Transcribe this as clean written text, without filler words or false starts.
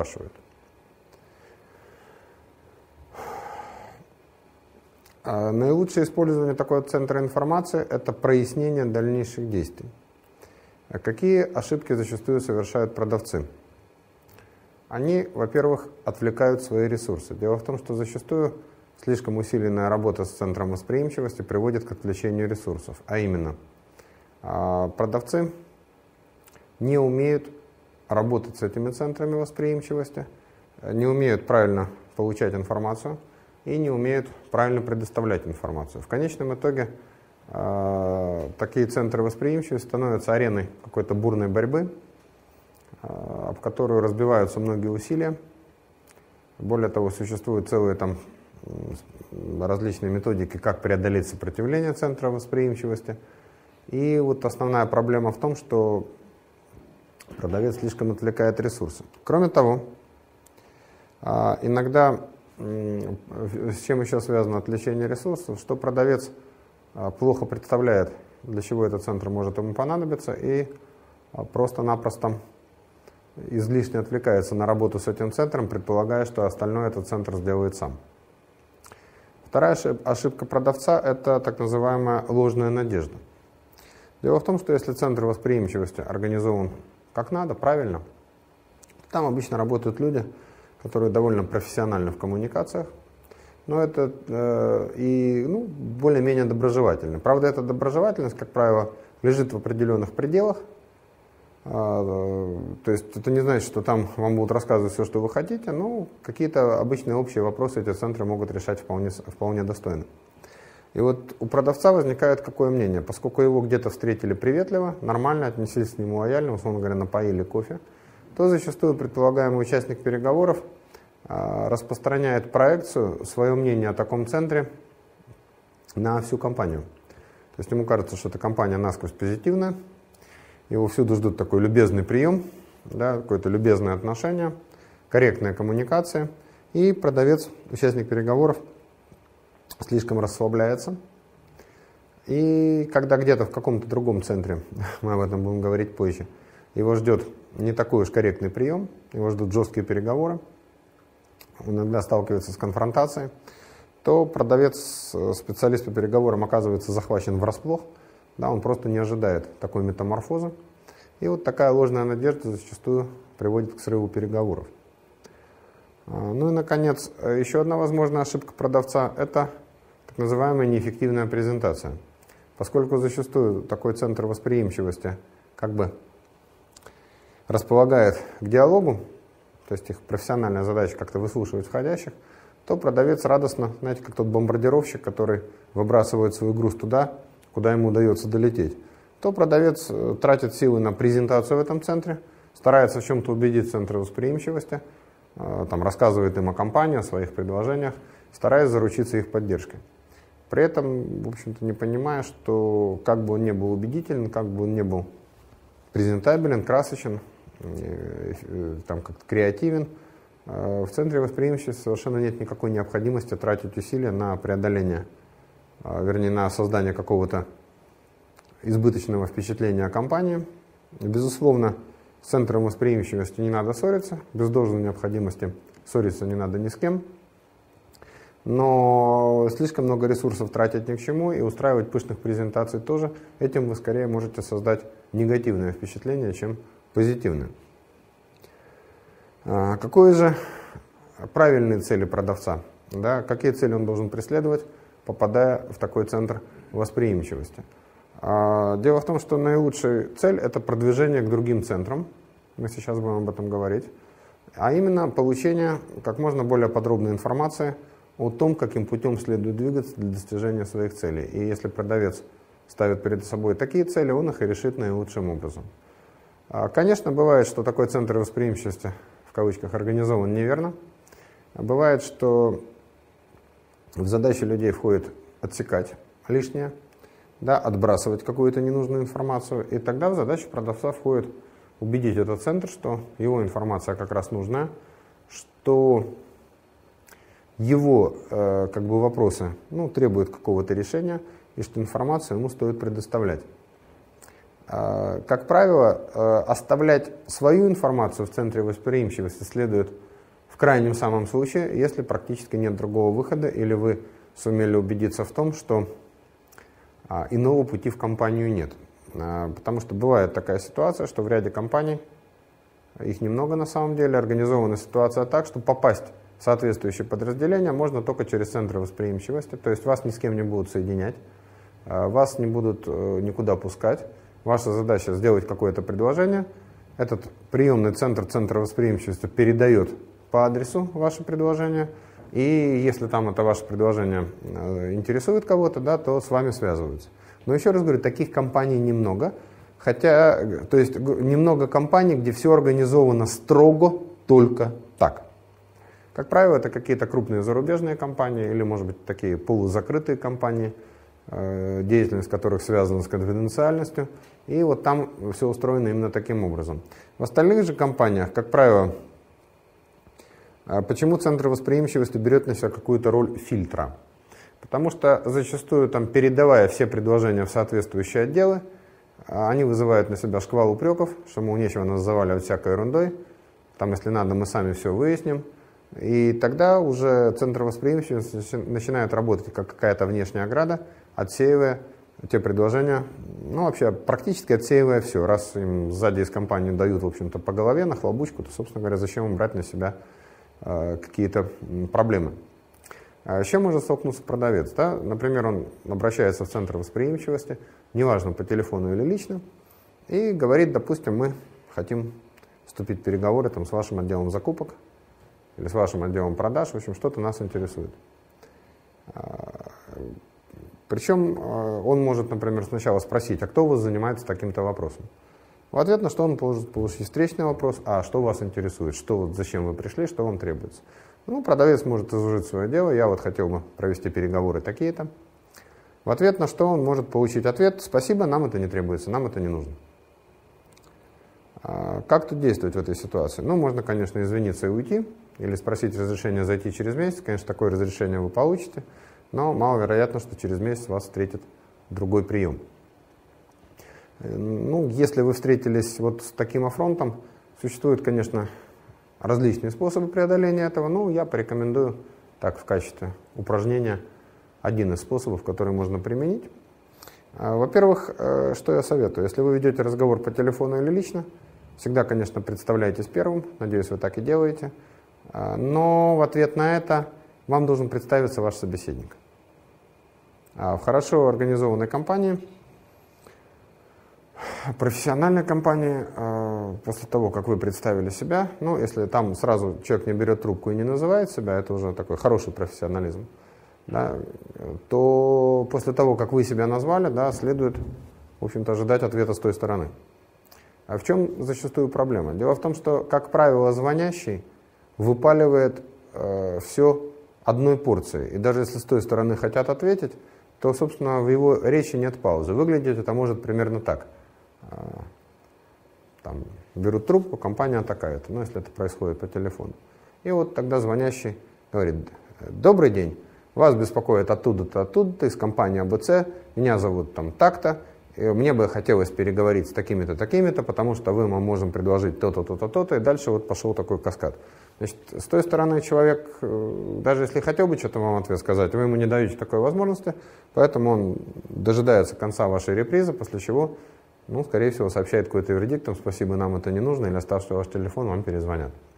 спрашивают. Наилучшее использование такого центра информации – это прояснение дальнейших действий. Какие ошибки зачастую совершают продавцы? Они, во-первых, отвлекают свои ресурсы. Дело в том, что зачастую слишком усиленная работа с центром восприимчивости приводит к отвлечению ресурсов. А именно, продавцы не умеют работать с этими центрами восприимчивости, не умеют правильно получать информацию и не умеют правильно предоставлять информацию. В конечном итоге такие центры восприимчивости становятся ареной какой-то бурной борьбы, об которую разбиваются многие усилия. Более того, существуют целые там различные методики, как преодолеть сопротивление центра восприимчивости. И вот основная проблема в том, что продавец слишком отвлекает ресурсы. Кроме того, иногда, с чем еще связано отвлечение ресурсов, что продавец плохо представляет, для чего этот центр может ему понадобиться, и просто-напросто излишне отвлекается на работу с этим центром, предполагая, что остальное этот центр сделает сам. Вторая ошибка продавца – это так называемая ложная надежда. Дело в том, что если центр восприимчивости организован как надо, правильно, там обычно работают люди, которые довольно профессиональны в коммуникациях, но это более-менее доброжелательны. Правда, эта доброжелательность, как правило, лежит в определенных пределах. То есть это не значит, что там вам будут рассказывать все, что вы хотите, но какие-то обычные общие вопросы эти центры могут решать вполне достойно. И вот у продавца возникает какое мнение? Поскольку его где-то встретили приветливо, нормально, отнеслись к нему лояльно, условно говоря, напоили кофе, то зачастую предполагаемый участник переговоров распространяет проекцию, свое мнение о таком центре на всю компанию. То есть ему кажется, что эта компания насквозь позитивная, его всюду ждут такой любезный прием, да, какое-то любезное отношение, корректная коммуникация, и продавец, участник переговоров, слишком расслабляется. И когда где-то в каком-то другом центре, мы об этом будем говорить позже, его ждет не такой уж корректный прием, его ждут жесткие переговоры, иногда сталкивается с конфронтацией, то продавец, специалист по переговорам оказывается захвачен врасплох, да, он просто не ожидает такой метаморфозы. И вот такая ложная надежда зачастую приводит к срыву переговоров. Ну и, наконец, еще одна возможная ошибка продавца – это так называемая неэффективная презентация. Поскольку зачастую такой центр восприимчивости как бы располагает к диалогу, то есть их профессиональная задача как-то выслушивать входящих, то продавец радостно, знаете, как тот бомбардировщик, который выбрасывает свой груз туда, куда ему удается долететь, то продавец тратит силы на презентацию в этом центре, старается в чем-то убедить центр восприимчивости, там, рассказывает им о компании, о своих предложениях, стараясь заручиться их поддержкой. При этом, в общем-то, не понимая, что как бы он ни был убедителен, как бы он ни был презентабелен, красочен, там, как-то креативен, в центре восприимчивости совершенно нет никакой необходимости тратить усилия на преодоление, вернее, на создание какого-то избыточного впечатления о компании. Безусловно, с центром восприимчивости не надо ссориться, без должной необходимости ссориться не надо ни с кем, но слишком много ресурсов тратить ни к чему и устраивать пышных презентаций тоже. Этим вы скорее можете создать негативное впечатление, чем позитивное. Какие же правильные цели продавца? Да, какие цели он должен преследовать, попадая в такой центр восприимчивости? Дело в том, что наилучшая цель – это продвижение к другим центрам, мы сейчас будем об этом говорить, а именно получение как можно более подробной информации о том, каким путем следует двигаться для достижения своих целей. И если продавец ставит перед собой такие цели, он их и решит наилучшим образом. Конечно, бывает, что такой центр восприимчивости, в кавычках, организован неверно. Бывает, что в задачи людей входит отсекать лишнее, да, отбрасывать какую-то ненужную информацию, и тогда в задачу продавца входит убедить этот центр, что его информация как раз нужна, что его как бы вопросы требуют какого-то решения, и что информацию ему стоит предоставлять. как правило, оставлять свою информацию в центре восприимчивости следует в крайнем самом случае, если практически нет другого выхода, или вы сумели убедиться в том, что иного пути в компанию нет. Потому что бывает такая ситуация, что в ряде компаний, их немного на самом деле, организована ситуация так, что попасть в соответствующее подразделение можно только через центры восприимчивости, то есть вас ни с кем не будут соединять, вас не будут никуда пускать. Ваша задача сделать какое-то предложение, этот приемный центр центра восприимчивости передает по адресу ваше предложение, и если там это ваше предложение интересует кого-то, да, то с вами связываются. Но еще раз говорю, таких компаний немного, хотя, то есть немного компаний, где все организовано строго только так. Как правило, это какие-то крупные зарубежные компании или, может быть, такие полузакрытые компании, деятельность которых связана с конфиденциальностью, и вот там все устроено именно таким образом. В остальных же компаниях, как правило, почему центр восприимчивости берет на себя какую-то роль фильтра? Потому что зачастую, там, передавая все предложения в соответствующие отделы, они вызывают на себя шквал упреков, что, мол, нечего нас заваливать всякой ерундой, там, если надо, мы сами все выясним. И тогда уже центр восприимчивости начинает работать как какая-то внешняя ограда, отсеивая те предложения, ну, вообще практически отсеивая все. Раз им сзади из компании дают, в общем-то, по голове, нахлобучку, то, собственно говоря, зачем им брать на себя какие-то проблемы. А еще может столкнуться продавец. Да? Например, он обращается в центр восприимчивости, неважно, по телефону или лично, и говорит, допустим, мы хотим вступить в переговоры там, с вашим отделом закупок или с вашим отделом продаж, в общем, что-то нас интересует. Причем он может, например, сначала спросить, а кто у вас занимается таким-то вопросом? В ответ на что он может получить встречный вопрос, а что вас интересует, что, зачем вы пришли, что вам требуется. Ну, продавец может изложить свое дело, я вот хотел бы провести переговоры такие-то. В ответ на что он может получить ответ, спасибо, нам это не требуется, нам это не нужно. Как тут действовать в этой ситуации? Ну, можно, конечно, извиниться и уйти, или спросить разрешения зайти через месяц, конечно, такое разрешение вы получите, но маловероятно, что через месяц вас встретит другой прием. Ну, если вы встретились вот с таким афронтом, существуют, конечно, различные способы преодоления этого, но я порекомендую так в качестве упражнения один из способов, который можно применить. Во-первых, что я советую? Если вы ведете разговор по телефону или лично, всегда, конечно, представляйтесь первым, надеюсь, вы так и делаете, но в ответ на это вам должен представиться ваш собеседник. В хорошо организованной компании, профессиональной компании, после того, как вы представили себя, ну, если там сразу человек не берет трубку и не называет себя, это уже такой хороший профессионализм, да, то после того, как вы себя назвали, да, следует, в общем-то, ожидать ответа с той стороны. А в чем зачастую проблема? Дело в том, что, как правило, звонящий выпаливает все одной порцией. И даже если с той стороны хотят ответить, то, собственно, в его речи нет паузы. Выглядеть это может примерно так. Там, берут трубку, компания такая-то, ну, если это происходит по телефону. И вот тогда звонящий говорит, добрый день, вас беспокоит оттуда-то, оттуда-то, из компании АБЦ, меня зовут там так-то, мне бы хотелось переговорить с такими-то, такими-то, потому что мы можем предложить то-то, то-то, то-то, и дальше вот пошел такой каскад. Значит, с той стороны человек, даже если хотел бы что-то вам ответ сказать, вы ему не даете такой возможности, поэтому он дожидается конца вашей репризы, после чего, ну, скорее всего, сообщает какой-то вердикт, спасибо, нам это не нужно, или оставший ваш телефон, вам перезвонят.